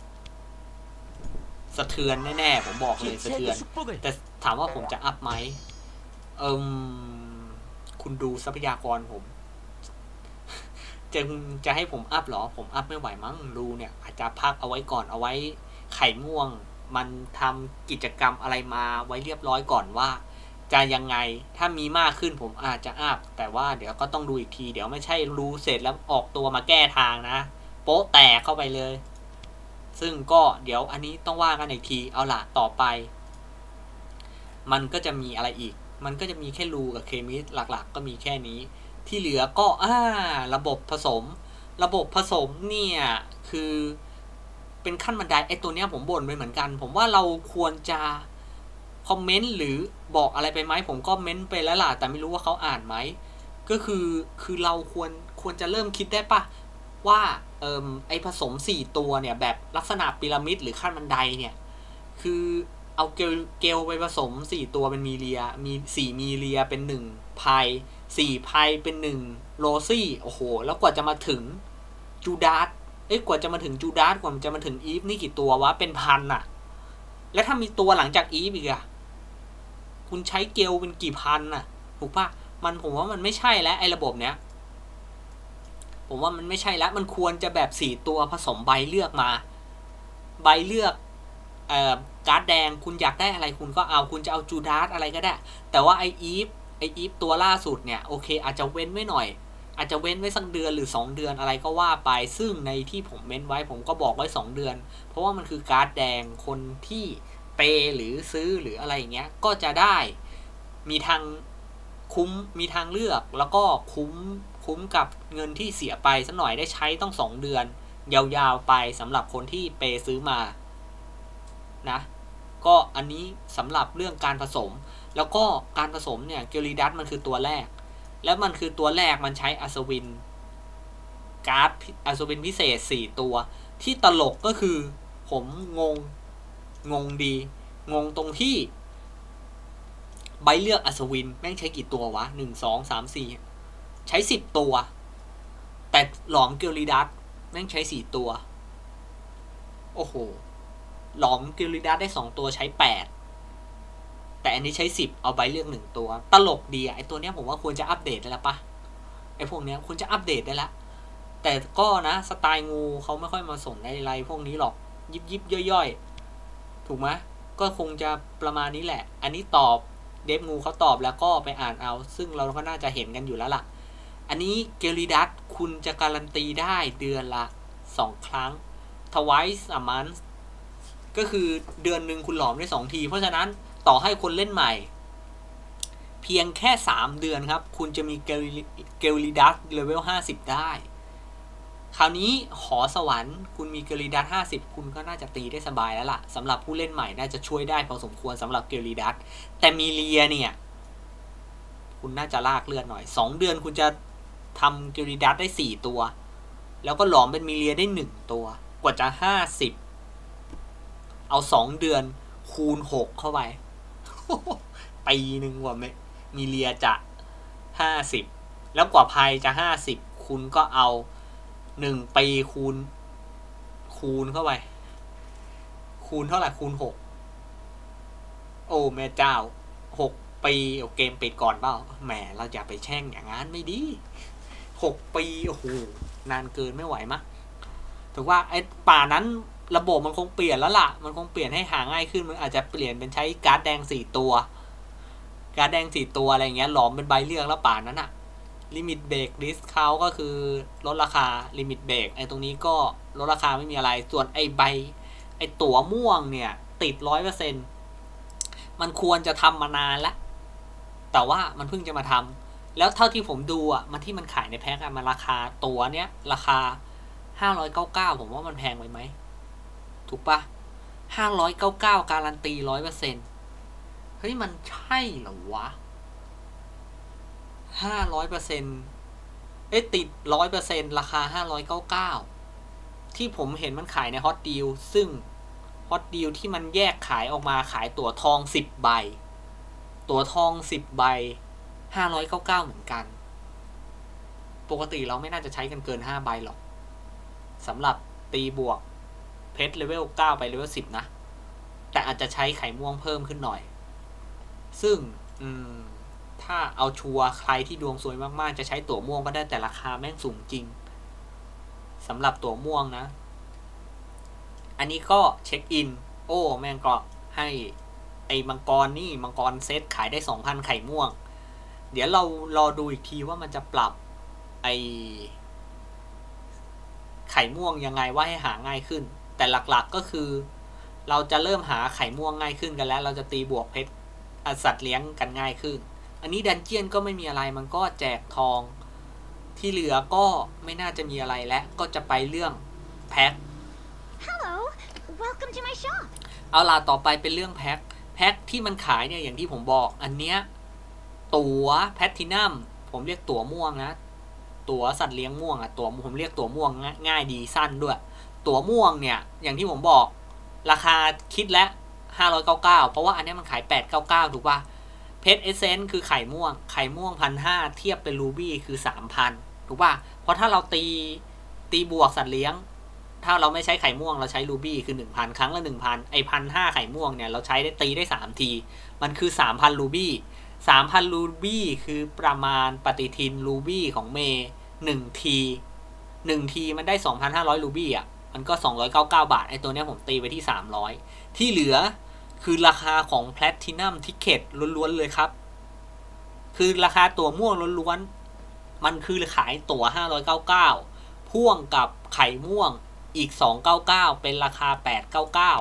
สะเทือนแน่ๆผมบอกเลยสะเทือนแต่ถามว่าผมจะอัพไหมเอิมคุณดูทรัพยากรผมจะจะให้ผมอัพหรอผมอัพไม่ไหวมั้งรูเนี่ยอาจจะพักเอาไว้ก่อนเอาไว้ไข่ม่วงมันทำกิจกรรมอะไรมาไว้เรียบร้อยก่อนว่าจะยังไงถ้ามีมากขึ้นผมอาจจะอัพแต่ว่าเดี๋ยวก็ต้องดูอีกทีเดี๋ยวไม่ใช่รูเสร็จแล้วออกตัวมาแก้ทางนะโป๊ะแตกเข้าไปเลยซึ่งก็เดี๋ยวอันนี้ต้องว่ากันอีกทีเอาล่ะต่อไปมันก็จะมีอะไรอีกมันก็จะมีแค่รูกับเคมีหลักๆก็มีแค่นี้ที่เหลือก็อ่าระบบผสมระบบผสมเนี่ยคือเป็นขั้นบันไดไอ้ตัวเนี้ยผมบ่นไปเหมือนกันผมว่าเราควรจะคอมเมนต์หรือบอกอะไรไปไหมผมก็เม้นไปแล้วล่ะแต่ไม่รู้ว่าเขาอ่านไหมก็คือคือเราควรควรจะเริ่มคิดได้ปะว่าเอ่อไอ้ผสมสี่ตัวเนี่ยแบบลักษณะพีระมิดหรือขั้นบันไดเนี่ยคือเอาเกลเกลไปผสมสี่ตัวเป็นมีเลียมีสี่มีเลียเป็นหนึ่งไพสี่ไพเป็นหนึ่งโรซี่โอ้โหแล้วกว่าจะมาถึงจูดาสเอ้ยกว่าจะมาถึงจูดาสกว่าจะมาถึงอีฟนี่กี่ตัววะเป็นพันอะแล้วถ้ามีตัวหลังจากอีฟอีกอะคุณใช้เกลเป็นกี่พันอะถูกปะมันผมว่ามันไม่ใช่แล้วไอ้ระบบเนี้ยผมว่ามันไม่ใช่แล้วมันควรจะแบบสี่ตัวผสมใบเลือกมาใบเลือกเอ่อการ์ดแดงคุณอยากได้อะไรคุณก็เอาคุณจะเอาจูดาสอะไรก็ได้แต่ว่าไออีฟไออีฟตัวล่าสุดเนี่ยโอเคอาจจะเว้นไว้หน่อยอาจจะเว้นไว้สักเดือนหรือสองเดือนอะไรก็ว่าไปซึ่งในที่ผมเม้นไว้ผมก็บอกไว้สองเดือนเพราะว่ามันคือการ์ดแดงคนที่เปหรือซื้อหรืออะไรอย่างเงี้ยก็จะได้มีทางคุ้มมีทางเลือกแล้วก็คุ้มคุ้มกับเงินที่เสียไปสักหน่อยได้ใช้ต้องสองเดือนยาวๆไปสำหรับคนที่เปซื้อมานะก็อันนี้สำหรับเรื่องการผสมแล้วก็การผสมเนี่ยเกลิดัสมันคือตัวแรกแล้วมันคือตัวแรกมันใช้อัศวินการ์ดอัศวินพิเศษสี่ตัวที่ตลกก็คือผมงงงงดีงงตรงที่ใบเลือกอัศวินแม่งใช้กี่ตัววะหนึ่งสองสามสี่ใช้สิบตัวแต่หลอมเกลิดัสแม่งใช้สี่ตัวโอ้โหหลอมเกลิดัสได้สองตัวใช้แปดแต่อันนี้ใช้สิบเอาใบเลือกหนึ่งตัวตลกดีอะไอตัวเนี้ยผมว่าควรจะอัปเดตได้แล้วปะไอพวกเนี้ยควรจะอัปเดตได้แล้วแต่ก็นะสไตล์งูเขาไม่ค่อยมาส่งในไลน์พวกนี้หรอกยิบยิบย่อยๆถูกไหมก็คงจะประมาณนี้แหละอันนี้ตอบเดฟงูเขาตอบแล้วก็ไปอ่านเอาซึ่งเราก็น่าจะเห็นกันอยู่แล้วล่ะอันนี้เกลิดัสคุณจะการันตีได้เดือนละสองครั้ง twice a month ก็คือเดือนหนึ่งคุณหลอมได้สองทีเพราะฉะนั้นต่อให้คนเล่นใหม่เพียงแค่สามเดือนครับคุณจะมีเกลิดัสเลเวลห้าสิบได้คราวนี้หอสวรรค์คุณมีเกลิดัสห้าสิบคุณก็น่าจะตีได้สบายแล้วล่ะสำหรับผู้เล่นใหม่น่าจะช่วยได้พอสมควรสำหรับเกลิดัสแต่มีเลียเนี่ยคุณน่าจะลากเลือดหน่อยสองเดือนคุณจะทำเกลิดัสได้สี่ตัวแล้วก็หลอมเป็นมีเลียได้หนึ่งตัวกว่าจะห้าสิบเอาสองเดือนคูณหกเข้าไปปีหนึ่งกว่ามีเลียจะห้าสิบแล้วกว่าภัยจะห้าสิบคุณก็เอาหนึ่งปีคูณคูณเข้าไปคูณเท่าไหร่คูณหกโอ้แม่เจ้าหกปีเอาเกมปิดก่อนเปล่าแหมเราอย่าไปแช่งอย่างนั้นไม่ดีหกปีโอ้โหนานเกินไม่ไหวมั้ยถือว่าไอ้ป่านั้นระบบมันคงเปลี่ยนแล้วล่ะมันคงเปลี่ยนให้หาง่ายขึ้นมันอาจจะเปลี่ยนเป็นใช้การ์ดแดงสี่ตัวการ์ดแดงสี่ตัวอะไรเงี้ยหลอมเป็นใบเลือกแล้วป่านั้นอะลิมิตเบรกดิสคาวก็คือลดราคาลิมิตเบรกไอ้ตรงนี้ก็ลดราคาไม่มีอะไรส่วนไอ้ใบไอ้ตั๋วม่วงเนี่ยติด ร้อยเปอร์เซ็นต์ มันควรจะทำมานานแล้วแต่ว่ามันเพิ่งจะมาทำแล้วเท่าที่ผมดูอ่ะมันที่มันขายในแพ็คอะมันราคาตั๋วเนี้ยราคาห้าร้อยเก้าสิบเก้าผมว่ามันแพงไปไหมถูกปะห้าร้อยเก้าสิบเก้าการันตี ร้อยเปอร์เซ็นต์ เฮ้ยมันใช่เหรอวะห้าร้อยเปอร์เซ็นต์ เอ๊ะติด ร้อยเปอร์เซ็นต์ ราคาห้าร้อยเก้าสิบเก้าที่ผมเห็นมันขายในฮอตดีลซึ่งฮอตดีลที่มันแยกขายออกมาขายตั๋วทองสิบใบตั๋วทองสิบใบห้าร้อยเก้าสิบเก้าเหมือนกันปกติเราไม่น่าจะใช้กันเกินห้าใบหรอกสำหรับตีบวกเพชรเลเวลเก้าไปเลเวลสิบนะแต่อาจจะใช้ไข่ม่วงเพิ่มขึ้นหน่อยซึ่งอืมถ้าเอาชัวร์ใครที่ดวงสวยมากๆจะใช้ตั๋วม่วงก็ได้แต่ราคาแม่งสูงจริงสำหรับตั๋วม่วงนะอันนี้ก็เช็คอินโอ้แม่งก็ให้ไอ้มังกรนี่มังกรเซตขายได้ สองพัน ไข่ม่วงเดี๋ยวเรารอดูอีกทีว่ามันจะปรับไอ้ไข่ม่วงยังไงว่าให้หาง่ายขึ้นแต่หลักๆก็คือเราจะเริ่มหาไข่ม่วงง่ายขึ้นกันแล้วเราจะตีบวกเพชรสัตว์เลี้ยงกันง่ายขึ้นอันนี้ดันเจียนก็ไม่มีอะไรมันก็แจกทองที่เหลือก็ไม่น่าจะมีอะไรแล้วก็จะไปเรื่องแพ็ค Hello, welcome to my shop. เอาล่ะต่อไปเป็นเรื่องแพ็คแพ็คที่มันขายเนี่ยอย่างที่ผมบอกอันเนี้ยตั๋วแพลทินัมผมเรียกตั๋วม่วงนะตั๋วสัตว์เลี้ยงม่วงอ่ะตั๋วผมเรียกตั๋วม่วงง่ายดีสั้นด้วยตั๋วม่วงเนี่ยอย่างที่ผมบอกราคาคิดแล้วห้าร้อยเก้าสิบเก้าเพราะว่าอันนี้มันขายแปดร้อยเก้าสิบเก้าถูกป่ะเพชรเอเซนต์คือไข่ม่วงไข่ม่วง หนึ่งพันห้าร้อย เทียบเป็นรูบี้คือ สามพัน ถูกป่ะเพราะถ้าเราตีตีบวกสัตว์เลี้ยงถ้าเราไม่ใช้ไข่ม่วงเราใช้รูบี้คือ หนึ่งพัน ครั้งละ หนึ่งพัน ไอ้ หนึ่งพันห้าร้อย ไข่ม่วงเนี่ยเราใช้ได้ตีได้สามทีมันคือ สามพัน รูบี้ สามพัน รูบี้คือประมาณปฏิทินรูบี้ของเมย์หนึ่งทีหนึ่งทีมันได้ สองพันห้าร้อย รูบี้อ่ะมันก็สองร้อยเก้าสิบเก้าบาทไอ้ตัวเนี้ยผมตีไปที่สามร้อยที่เหลือคือราคาของแพลทินัมทิเก็ตล้วนๆเลยครับคือราคาตั๋วม่วงล้วนๆมันคือขายตั๋วห้าร้อยเก้าสิบเก้าพ่วงกับไข่ม่วงอีกสองร้อยเก้าสิบเก้าเป็นราคาแปดร้อยเก้าสิบเก้า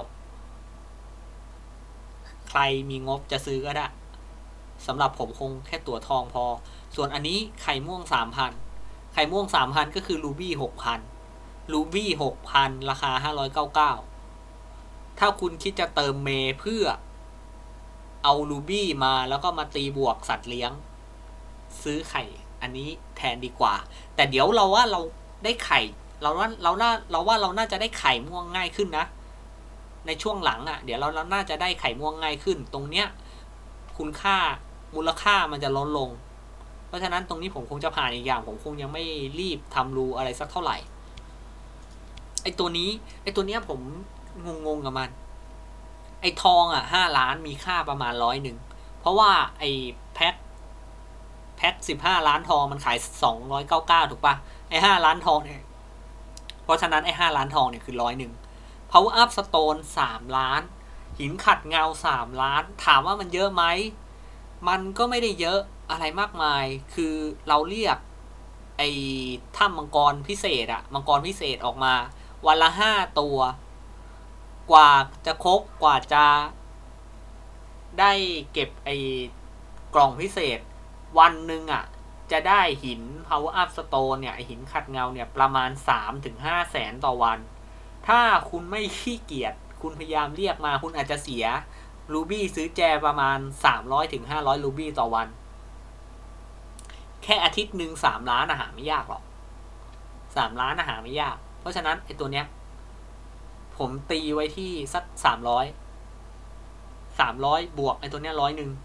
ใครมีงบจะซื้อก็ได้สำหรับผมคงแค่ตั๋วทองพอส่วนอันนี้ไข่ม่วง สามพัน ไข่ม่วง สามพัน ก็คือรูบี้ หกพัน รูบี้ หกพัน ราคาห้าร้อยเก้าสิบเก้าถ้าคุณคิดจะเติมเมเพื่อเอารูบี้มาแล้วก็มาตีบวกสัตว์เลี้ยงซื้อไข่อันนี้แทนดีกว่าแต่เดี๋ยวเราว่าเราได้ไข่เราว่าเราน่าเราว่าเราน่าจะได้ไข่ม่วงง่ายขึ้นนะในช่วงหลังอ่ะเดี๋ยวเราเราน่าจะได้ไข่ม่วงง่ายขึ้นตรงเนี้ยคุณค่ามูลค่ามันจะลดลงเพราะฉะนั้นตรงนี้ผมคงจะผ่านอีกอย่างผมคงยังไม่รีบทำรูอะไรสักเท่าไหร่ไอตัวนี้ไอตัวเนี้ยผมงงๆกับมันไอทองอ่ะห้าล้านมีค่าประมาณร้อยหนึ่งเพราะว่าไอแพ็คแพ็คสิบห้าล้านทองมันขายสองร้อยเก้าสิบเก้าถูกปะไอห้าล้านทองเนี่ยเพราะฉะนั้นไอห้าล้านทองเนี่ยคือร้อยหนึ่ง Power Up Stone สามล้านหินขัดเงาสามล้านถามว่ามันเยอะไหมมันก็ไม่ได้เยอะอะไรมากมายคือเราเรียกไอ้ถ้ำมังกรพิเศษอะมังกรพิเศษออกมาวันละห้าตัวกว่าจะครบกว่าจะได้เก็บไอ้กล่องพิเศษวันหนึ่งอะจะได้หิน Power Up Stone เนี่ยหินขัดเงาเนี่ยประมาณ สามถึงห้า แสนต่อวันถ้าคุณไม่ขี้เกียจคุณพยายามเรียกมาคุณอาจจะเสียรูบี้ซื้อแจประมาณ สามร้อยถึงห้าร้อย รูบี้ต่อวันแค่อาทิตย์หนึ่งสามล้านอาหารไม่ยากหรอกสามล้านอาหารไม่ยากเพราะฉะนั้นไอ้ตัวเนี้ยผมตีไว้ที่สักสามร้อยสามร้อยบวกไอ้ตัวเนี้ยร้อยหนึ่ง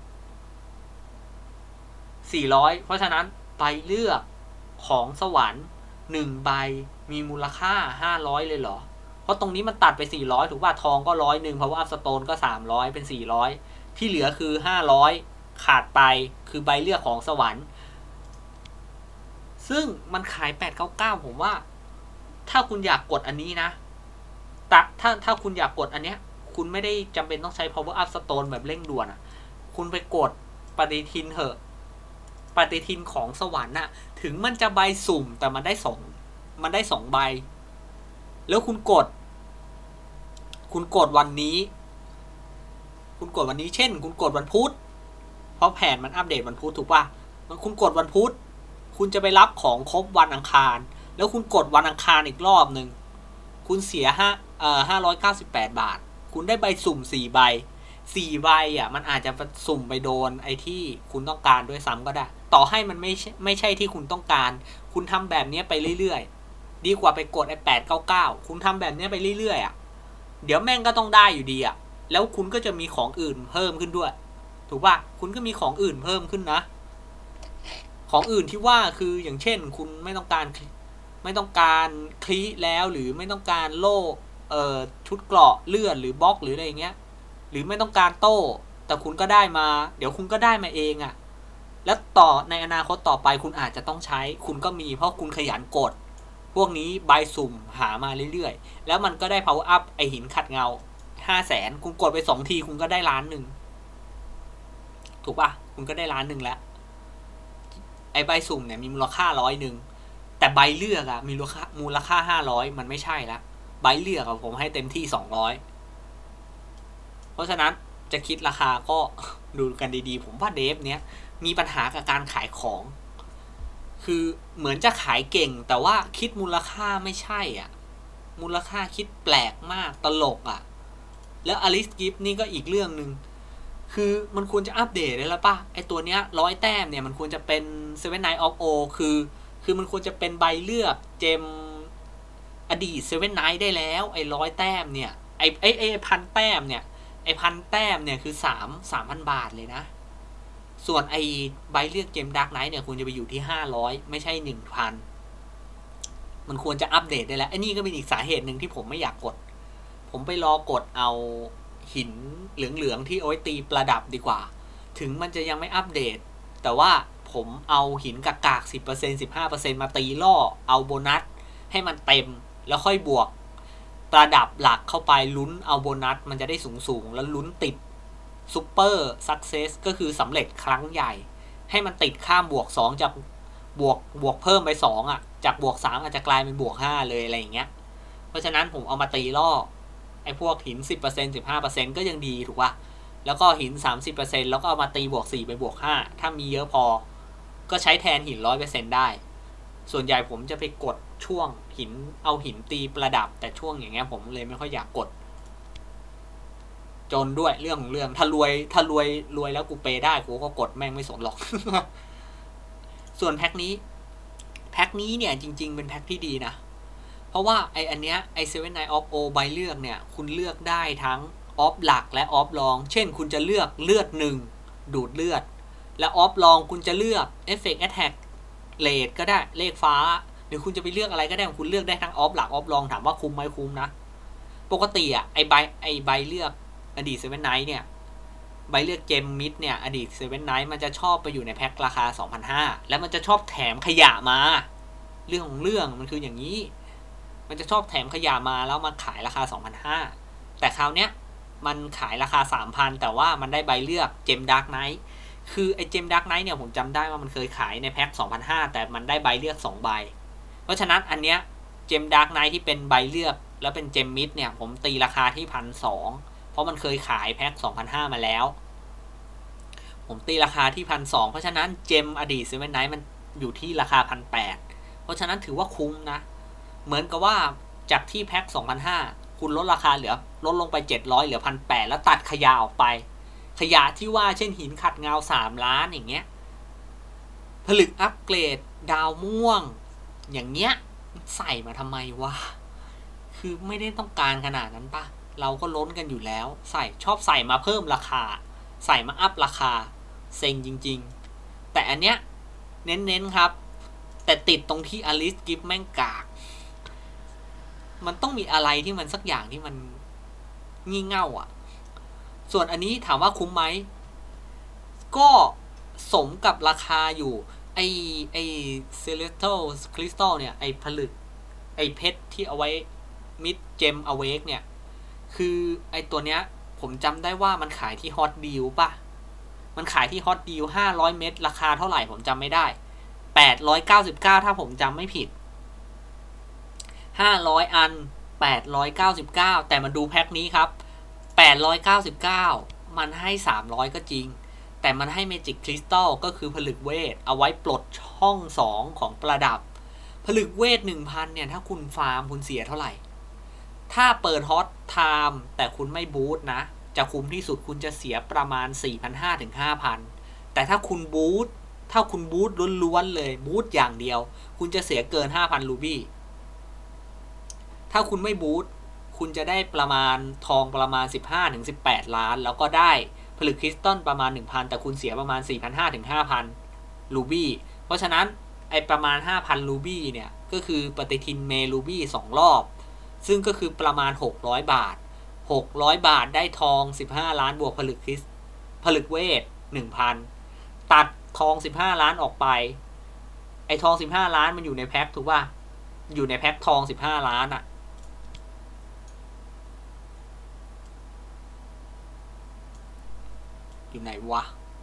สี่ร้อยเพราะฉะนั้นไปเลือกของสวรรค์หนึ่งใบมีมูลค่าห้าร้อยเลยเหรอเพราะตรงนี้มันตัดไปสี่ร้อยถูกป่ะทองก็ร้อยหนึ่งเพราะว่าอัพสโตนก็สามร้อยเป็นสี่ร้อยที่เหลือคือห้าร้อยขาดไปคือใบเลือกของสวรรค์ซึ่งมันขายแปดร้อยเก้าสิบเก้าผมว่าถ้าคุณอยากกดอันนี้นะแต่ถ้าถ้าคุณอยากกดอันเนี้ยคุณไม่ได้จำเป็นต้องใช้ Power Up Stone แบบเร่งด่วนอ่ะคุณไปกดปฏิทินเถอะปฏิทินของสวรรค์น่ะถึงมันจะใบสุ่มแต่มันได้สองมันได้สองใบแล้วคุณกดคุณกดวันนี้คุณกดวันนี้เช่นคุณกดวันพุธเพราะแผนมันอัปเดตวันพุธถูกป่ะมันคุณกดวันพุธคุณจะไปรับของครบวันอังคารแล้วคุณกดวันอังคารอีกรอบหนึ่งคุณเสียห้าเอ่อห้าร้อยเก้าสิบแปดบาทคุณได้ใบสุ่มสี่ใบสี่ใบอ่ะมันอาจจะสุ่มไปโดนไอ้ที่คุณต้องการด้วยซ้ำก็ได้ต่อให้มันไม่ใช่ไม่ใช่ที่คุณต้องการคุณทำแบบนี้ไปเรื่อยๆดีกว่าไปกดไอ้แปดร้อยเก้าสิบเก้าคุณทำแบบนี้ไปเรื่อยๆอ่ะเดี๋ยวแม่งก็ต้องได้อยู่ดีอะแล้วคุณก็จะมีของอื่นเพิ่มขึ้นด้วยถูกป่ะคุณก็มีของอื่นเพิ่มขึ้นนะของอื่นที่ว่าคืออย่างเช่นคุณไม่ต้องการไม่ต้องการคลีแล้วหรือไม่ต้องการโล่เอ่อชุดเกราะเลือดหรือบล็อกหรืออะไรอย่างเงี้ยหรือไม่ต้องการโต้แต่คุณก็ได้มาเดี๋ยวคุณก็ได้มาเองอะแล้วต่อในอนาคตต่อไปคุณอาจจะต้องใช้คุณก็มีเพราะคุณขยันกดพวกนี้ใบสุ่มหามาเรื่อยๆแล้วมันก็ได้ power up ไอหินขัดเงาห้าแสนคุณกดไปสองทีคุณก็ได้ล้านหนึ่งถูกป่ะคุณก็ได้ล้านหนึ่งแล้วไอใบสุ่มเนี่ยมีมูลค่าร้อยหนึ่งแต่ใบเลือกอะมีมูลค่ามูลค่าห้าร้อยมันไม่ใช่ละใบเลือกอะผมให้เต็มที่สองร้อยเพราะฉะนั้นจะคิดราคาก็ดูกันดีๆผมว่าเดฟเนี้ยมีปัญหากับการขายของคือเหมือนจะขายเก่งแต่ว่าคิดมูลค่าไม่ใช่อ่ะมูลค่าคิดแปลกมากตลกอ่ะแล้วอลิสกิฟนี่ก็อีกเรื่องหนึ่งคือมันควรจะอัปเดตได้แล้วป่ะไอตัวเนี้ยร้อยแต้มเนี่ยมันควรจะเป็น Seven Knights of O คือคือมันควรจะเป็นใบเลือกเจมอดีต Seven Knights ได้แล้วไอร้อยแต้มเนี่ยไอไอไอพันแต้มเนี่ยไอพันแต้มเนี่ยคือสามสามพันบาทเลยนะส่วนไอใบเลือกเกมดาร์กไนท์เนี่ยควรจะไปอยู่ที่ห้าร้อยไม่ใช่ หนึ่งพัน มันควรจะอัปเดตได้แล้วไอ้นี่ก็เป็นอีกสาเหตุหนึ่งที่ผมไม่อยากกดผมไปรอกดเอาหินเหลืองๆที่เอาไว้ตีประดับดีกว่าถึงมันจะยังไม่อัปเดตแต่ว่าผมเอาหินกากๆ สิบเปอร์เซ็นต์ สิบห้าเปอร์เซ็นต์ มาตีล่อเอาโบนัสให้มันเต็มแล้วค่อยบวกประดับหลักเข้าไปลุ้นเอาโบนัสมันจะได้สูงๆแล้วลุ้นติดซูเปอร์ซักเซสก็คือสำเร็จครั้งใหญ่ให้มันติดข้ามบวกสองจากบวกบวกเพิ่มไปสองอ่ะจากบวกสามอาจจะกลายเป็นบวกห้าเลยอะไรอย่างเงี้ยเพราะฉะนั้นผมเอามาตีล่อไอ้พวกหิน สิบเปอร์เซ็นต์ สิบห้าเปอร์เซ็นต์ ก็ยังดีถูกป่ะแล้วก็หิน สามสิบเปอร์เซ็นต์ แล้วก็เอามาตีบวกสี่ไปบวกห้าถ้ามีเยอะพอก็ใช้แทนหิน ร้อยเปอร์เซ็นต์ ได้ส่วนใหญ่ผมจะไปกดช่วงหินเอาหินตีประดับแต่ช่วงอย่างเงี้ยผมเลยไม่ค่อยอยากกดจนด้วยเรื่องของเรื่องถ้ารวยถ้ารวยรวยแล้วกูเปย์ได้กูก็กดแม่งไม่สนหรอก ส่วนแพ็คนี้แพ็คนี้เนี่ยจริงๆเป็นแพ็คที่ดีนะเพราะว่าไออันเนี้ยไอ Seven Knights of O ใบเลือกเนี่ยคุณเลือกได้ทั้งออฟหลักและออฟรองเช่นคุณจะเลือกเลือดหนึ่งดูดเลือดและออฟรองคุณจะเลือก Effect Attack Rate ก็ได้เลขฟ้าหรือคุณจะไปเลือกอะไรก็ได้คุณเลือกได้ทั้งออฟหลักออฟรองถามว่าคุ้มไหมคุ้มนะปกติอ่ะไอใบไอใบเลือกอดีต Seven Knights เนี่ยใบเลือกเจมมิดเนี่ยอดีต Seven Knights มันจะชอบไปอยู่ในแพ็คราคา สองพันห้าร้อย แล้วมันจะชอบแถมขยะมาเรื่องของเรื่องมันคืออย่างนี้มันจะชอบแถมขยะมาแล้วมาขายราคา สองพันห้าร้อย แต่คราวเนี้ยมันขายราคา สามพัน แต่ว่ามันได้ใบเลือกเจมดาร์กไนท์คือไอเจมดาร์กไนท์เนี่ยผมจำได้ว่ามันเคยขายในแพ็ค สองพันห้าร้อย แต่มันได้ใบเลือกสองใบเพราะฉะนั้นอันเนี้ยเจมดาร์กไนท์ที่เป็นใบเลือกแล้วเป็นเจมมิดเนี่ยผมตีราคาที่ หนึ่งพันสองร้อย เพราะมันเคยขายแพ็ค สองพันห้าร้อย มาแล้วผมตีราคาที่ หนึ่งพันสองร้อย เพราะฉะนั้นเจมอดีต Seven Knights มันอยู่ที่ราคา หนึ่งพันแปดร้อย เพราะฉะนั้นถือว่าคุ้มนะเหมือนกับว่าจากที่แพ็ค สองพันห้าร้อย คุณลดราคาเหลือลดลงไปเจ็ดร้อยเหลือ หนึ่งพันแปดร้อย แล้วตัดขยะออกไปขยะที่ว่าเช่นหินขัดเงาสามล้านอย่างเงี้ยผลึกอัปเกรดดาวม่วงอย่างเงี้ยใส่มาทำไมวะคือไม่ได้ต้องการขนาดนั้นปะเราก็ล้นกันอยู่แล้วใส่ชอบใส่มาเพิ่มราคาใส่มาอัพราคาเซ็งจริงๆแต่อันเนี้ยเน้นๆครับแต่ติดตรงที่อลิสกิฟแม่งกากมันต้องมีอะไรที่มันสักอย่างที่มันงี่เง่าอ่ะส่วนอันนี้ถามว่าคุ้มไหมก็สมกับราคาอยู่ไอไอเซเลสโตคริสตัลเนี่ยไอผลึกไอเพชรที่เอาไว้มิดเจมอเวกเนี่ยคือไอตัวเนี้ยผมจำได้ว่ามันขายที่ฮอตดีลป่ะมันขายที่ฮอตดีลห้าร้อยเม็ดราคาเท่าไหร่ผมจำไม่ได้แปดร้อยเก้าสิบเก้าถ้าผมจำไม่ผิดห้าร้อยอันแปดร้อยเก้าสิบเก้าแต่มันดูแพ็คนี้ครับแปดร้อยเก้าสิบเก้ามันให้สามร้อยก็จริงแต่มันให้เมจิกคริสตัลก็คือผลึกเวทเอาไว้ปลดช่องสองของประดับผลึกเวท หนึ่งพัน เนี่ยถ้าคุณฟาร์มคุณเสียเท่าไหร่ถ้าเปิดฮอตไทม์แต่คุณไม่บูทนะจะคุ้มที่สุดคุณจะเสียประมาณ สี่พันห้าร้อย ถึง ห้าพัน แต่ถ้าคุณบูทถ้าคุณบูทล้วนๆเลยบูทอย่างเดียวคุณจะเสียเกิน ห้าพัน รูบี้ถ้าคุณไม่บูทคุณจะได้ประมาณทองประมาณ สิบห้าถึงสิบแปด ล้านแล้วก็ได้ผลึกคริสตัลประมาณ หนึ่งพัน แต่คุณเสียประมาณ สี่พันห้าร้อย ถึง ห้าพัน รูบี้เพราะฉะนั้นไอประมาณ ห้าพัน รูบี้เนี่ยก็คือปฏิทินเมรูบี้สองรอบซึ่งก็คือประมาณหกร้อยบาทหกร้อยบาทได้ทองสิบห้าล้านบวกผลึกคริสผลึกเวท หนึ่งพัน ตัดทองสิบห้าล้านออกไปไอทองสิบห้าล้านมันอยู่ในแพ็คถูกป่ะอยู่ในแพ็คทองสิบห้าล้านอะอยู่ไหนวะ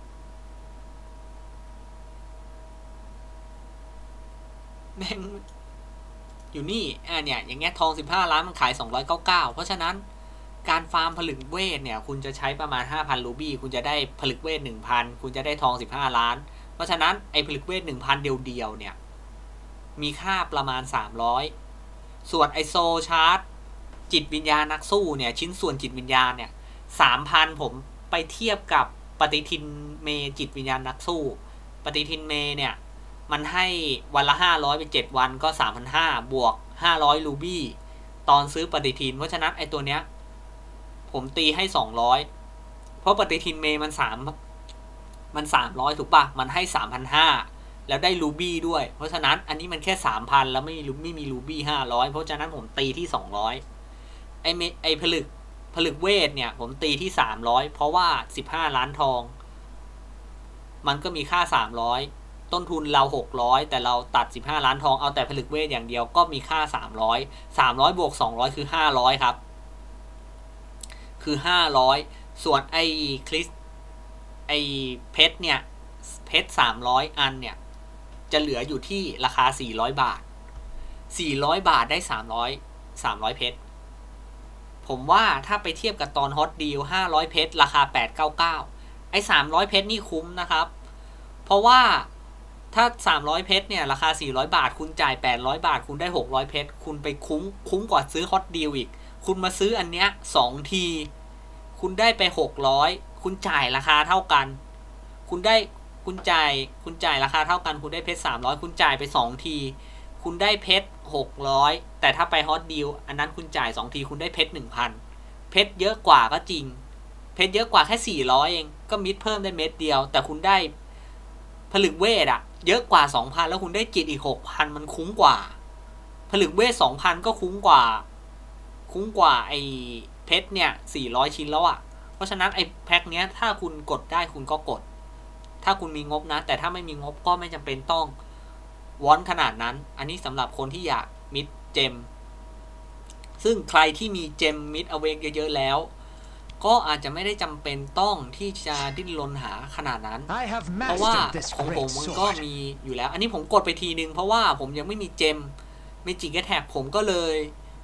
แม่งอยู่นี่อ่ะเนี่ยอย่างเงี้ยทองสิบห้าล้านมันขายสองร้อยเก้าสิบเก้าเพราะฉะนั้นการฟาร์มผลึกเวทเนี่ยคุณจะใช้ประมาณ ห้าพัน รูบี้คุณจะได้ผลึกเวท หนึ่งพัน คุณจะได้ทองสิบห้าล้านเพราะฉะนั้นไอ้ผลึกเวท หนึ่งพัน เดียวๆเนี่ยมีค่าประมาณสามร้อยส่วนไอโซชาร์ตจิตวิญญาณนักสู้เนี่ยชิ้นส่วนจิตวิญญาณเนี่ย สามพัน ผมไปเทียบกับปฏิทินเมจิตวิญญาณนักสู้ปฏิทินเมเนี่ยมันให้วันละห้าร้อยเป็นเจ็ดวันก็ สามพันห้าร้อย บวกห้าร้อยรูบี้ตอนซื้อปฏิทินเพราะฉะนั้นไอตัวเนี้ยผมตีให้สองร้อยเพราะปฏิทินเมมัน3มันสามร้อยถูกปะมันให้ สามพันห้าร้อย แล้วได้รูบี้ด้วยเพราะฉะนั้นอันนี้มันแค่ สามพัน แล้วไม่มีไม่มีรูบี้ห้าร้อยเพราะฉะนั้นผมตีที่สองร้อยไอเมไอผลึกผลึกเวทเนี่ยผมตีที่สามร้อยเพราะว่าสิบห้าล้านทองมันก็มีค่าสามร้อยต้นทุนเราหกร้อยแต่เราตัดสิบห้าล้านทองเอาแต่ผลึกเวทอย่างเดียวก็มีค่าสามร้อย สามร้อยบวกสองร้อยคือห้าร้อยครับคือห้าร้อยส่วนไอ้คริสไอ้เพชรเนี่ยเพชรสามร้อยอันเนี่ยจะเหลืออยู่ที่ราคาสี่ร้อยบาทสี่ร้อยบาทได้สามร้อย สามร้อยเพชรผมว่าถ้าไปเทียบกับตอนฮอตดีลห้าร้อยเพชรราคาแปดร้อยเก้าสิบเก้าไอ้สามร้อยเพชรนี่คุ้มนะครับเพราะว่าถ้าสามร้อยเพชรเนี่ยราคาสี่ร้อยบาทคุณจ่ายแปดร้อยบาทคุณได้หกร้อยเพชรคุณไปคุ้มคุ้มกว่าซื้อฮอตดีลอีกคุณมาซื้ออันเนี้ยสองทีคุณได้ไปหกร้อยคุณจ่ายราคาเท่ากันคุณได้คุณจ่ายคุณจ่ายราคาเท่ากันคุณได้เพชรสามร้อยคุณจ่ายไปสองทีคุณได้เพชรหกร้อยแต่ถ้าไปฮอตดีลอันนั้นคุณจ่ายสองทีคุณได้เพชร หนึ่งพัน เพชรเยอะกว่าก็จริงเพชรเยอะกว่าแค่สี่ร้อยเองก็มิดเพิ่มได้เม็ดเดียวแต่คุณได้ผลึกเวทอะเยอะกว่า สองพัน แล้วคุณได้จิตอีก หกพัน มันคุ้มกว่าผลึกเวท สองพัน ก็คุ้มกว่าคุ้มกว่าไอ้เพชรเนี่ยสี่ร้อยชิ้นแล้วอะเพราะฉะนั้นไอ้แพ็คเนี้ยถ้าคุณกดได้คุณก็กดถ้าคุณมีงบนะแต่ถ้าไม่มีงบก็ไม่จำเป็นต้องวอนขนาดนั้นอันนี้สำหรับคนที่อยากมิดเจมซึ่งใครที่มีเจมมิดอเวกเยอะๆแล้วก็อาจจะไม่ได้จำเป็นต้องที่จะดิ้นรนหาขนาดนั้นเพราะว่าของผมมันก็มีอยู่แล้วอันนี้ผมกดไปทีนึงเพราะว่าผมยังไม่มีเจมเมจิกแอทแทกผมก็เลย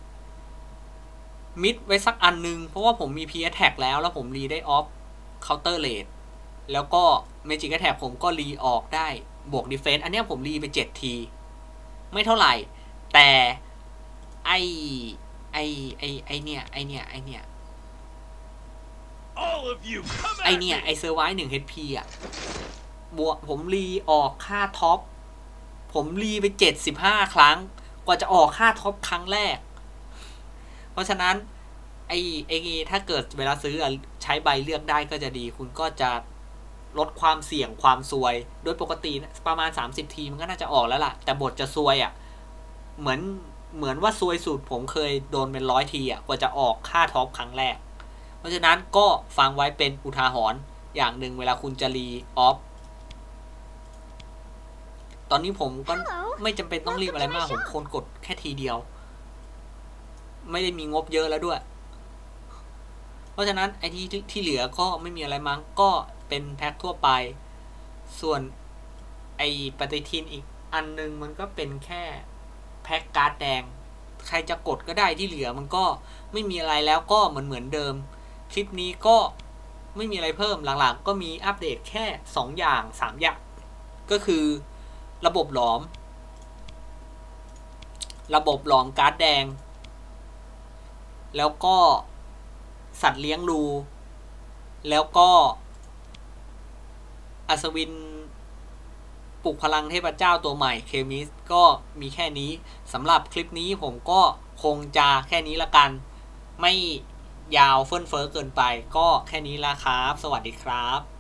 มิดไว้สักอันนึงเพราะว่าผมมีพีแอทแทกแล้วแล้วผมรีได้ออฟเคาน์เตอร์เรทแล้วก็เมจิกแอทแทกผมก็รีออกได้บวกดีเฟนส์อันนี้ผมรีไปเจ็ดทีไม่เท่าไหร่แต่ไอไอไอไอเนี่ยไอเนี่ยไอเนี่ยไอเนี่ยไอเซอร์ไวส์หนึ่ง เอช พี อ่ะบวกผมรีออกค่าท็อปผมรีไปเจ็ดสิบห้าครั้งกว่าจะออกค่าท็อปครั้งแรกเพราะฉะนั้นไอไอถ้าเกิดเวลาซื้อใช้ใบเลือกได้ก็จะดีคุณก็จะลดความเสี่ยงความซวยโดยปกติประมาณสามสิบทีมันก็น่าจะออกแล้วล่ะแต่บทจะซวยอ่ะเหมือนเหมือนว่าซวยสุดผมเคยโดนเป็นร้อยทีอ่ะกว่าจะออกค่าท็อปครั้งแรกเพราะฉะนั้นก็ฟังไว้เป็นอุทาหรณ์อย่างหนึ่งเวลาคุณจะรีออฟตอนนี้ผมก็ไม่จำเป็นต้องรีบอะไรมากผมคนกดแค่ทีเดียวไม่ได้มีงบเยอะแล้วด้วยเพราะฉะนั้นไอ้ที่ที่เหลือก็ไม่มีอะไรมั้งก็เป็นแพ็คทั่วไปส่วนไอ้ปฏิทินอีกอันนึงมันก็เป็นแค่แพ็คการ์ดแดงใครจะกดก็ได้ที่เหลือมันก็ไม่มีอะไรแล้วก็เหมือนเหมือนเดิมคลิปนี้ก็ไม่มีอะไรเพิ่มหลังๆก็มีอัปเดตแค่สองอย่างสามอย่างก็คือระบบหลอมระบบหลอมการ์ดแดงแล้วก็สัตว์เลี้ยงรูแล้วก็อัศวินปลุกพลังเทพเจ้าตัวใหม่เคมิสก็มีแค่นี้สำหรับคลิปนี้ผมก็คงจะแค่นี้ละกันไม่ยาวเฟิ่นเฟ้อเกินไปก็แค่นี้ละครับสวัสดีครับ